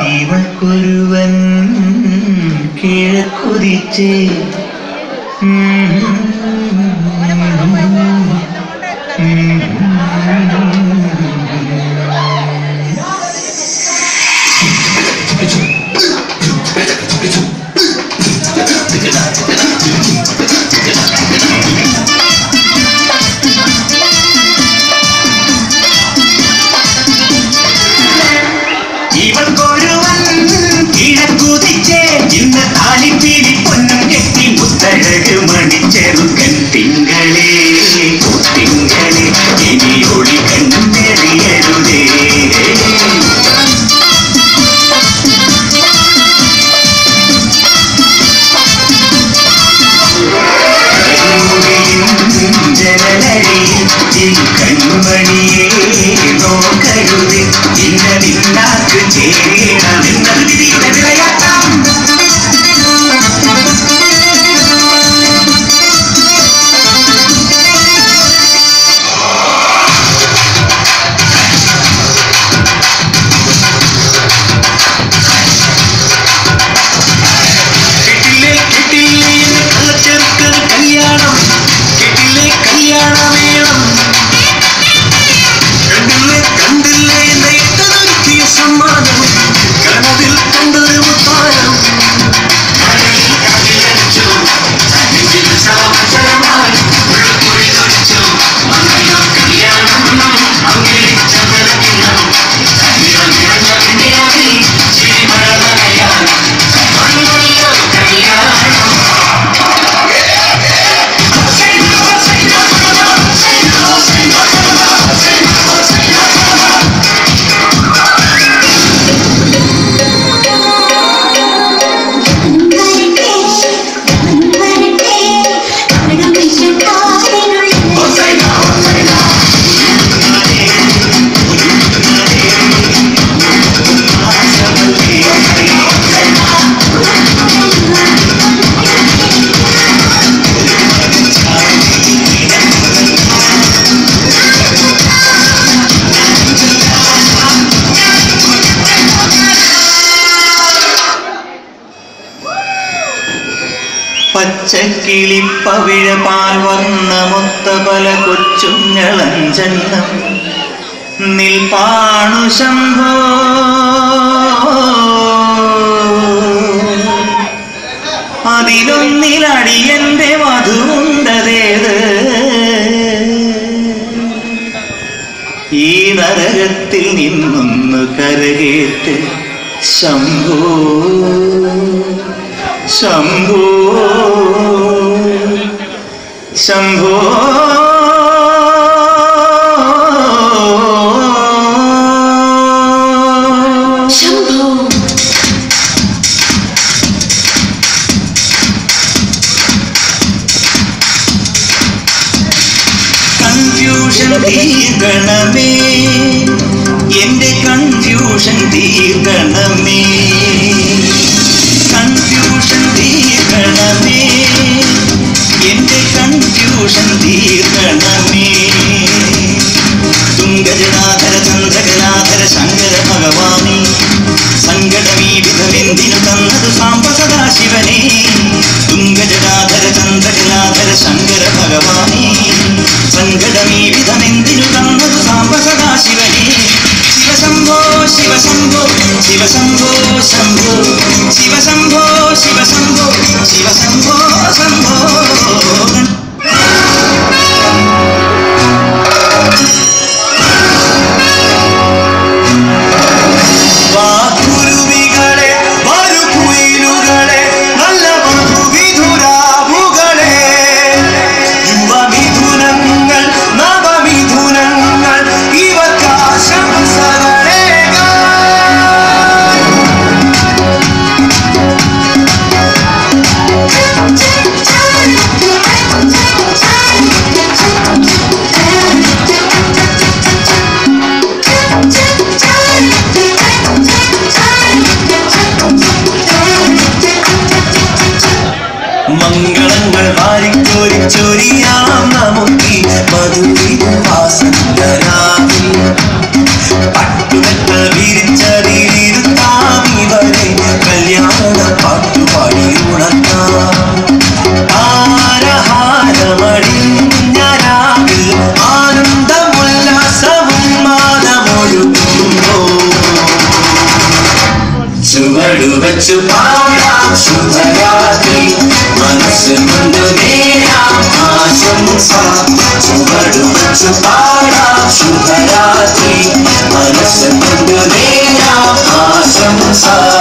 ഇവൾക്കൊരുവൻ കിഴക്കുതിച്ചേ ഇവൾക്കൊരുവൻ കിഴക്കുതിച്ചേ ഇന്ന് താലിപ്പീലി പൊന്നും കെട്ടി മുത്തഴക് മണിച്ചെറുക്കൻ തിങ്കളേ തിങ്കളേ ഇനി ഒളി കണ്ടെറിയരുതേ കൺമണിയേ നോക്കരുത് ഇന്ന നിന്നാക്ക് ചേരണമെന്നത് വിധിയുടെ വിളയാട്ടം കെട്ടില്ലേ കെട്ടില്ലേ കള്ളച്ചെറുക്കൻ കല്യാണം കെട്ടില്ലേ കല്യാണം വേണം കണ്ടില്ലേ നെയ്തൊരുക്കിയ സമ്മാനം കനവിൽ കണ്ടൊരു മുത്താനം പച്ചക്കിളിപ്പവിഴ പാൽ വന്ന മൊത്ത പല കൊച്ചുങ്ങളഞ്ചെണ്ണം നിൽപ്പാണു ശംഭോ അതിലൊന്നിലടിയന്റെ വധുവുണ്ടതേത് ഈ നരകത്തിൽ നിന്നൊന്ന് കരകേറ്റ് ശംഭോ ശംഭോ ശംഭോ ശംഭോ കൺഫ്യൂഷൻ തീർക്കണമേ എന്റെ കൺഫ്യൂഷൻ തീർക്കണമേ കൺഫ്യൂഷൻ തീർക്കണമേ എന്റെ കൺഫ്യൂഷൻ തീർക്കണമേ തുംഗജനാധര ചന്ദ്രകലാധര ശങ്കര ഭഗവാനേ സങ്കടമീ വിധമെന്തിനു തന്നതു സാംബ സദാശിവനേ തുംഗജനാധര ചന്ദ്രകലാധര ശങ്കര ഭഗവാനേ സങ്കടമീ വിധമെന്തിനു തന്നതു സാംബ സദാശിവനേ ശിവശംഭോ ശിവശംഭോ ശിവശംഭോ ശംഭോ ശിവശംഭോ ശിവശംഭോ ശിവശംഭോ ശംഭോ വാക്കുരുവികളെ വരുകുയിലുകളെ നല്ല മധുവിധുരാവുകളെ യുവമിഥുനങ്ങൾ നവമിഥുനങ്ങൾ ഇവർക്കാശംസകളെ മംഗളങ്ങൾ വാരിക്കോരിച്ചൊരിയാം നമുക്കി മധുവിധുവാസന്തരാവിൽ പട്ടുമെത്ത വിരിച്ചതിലിരുത്താമി വെച്ചു പാടാം ശുഭരാത്രി മനസ്സിൽ കൊണ്ട് നേരാം ആശംസ ചുവടു വെച്ചു പാടാം ശുഭരാത്രി മനസ്സിൽ കൊണ്ട് നേരാം ആശംസ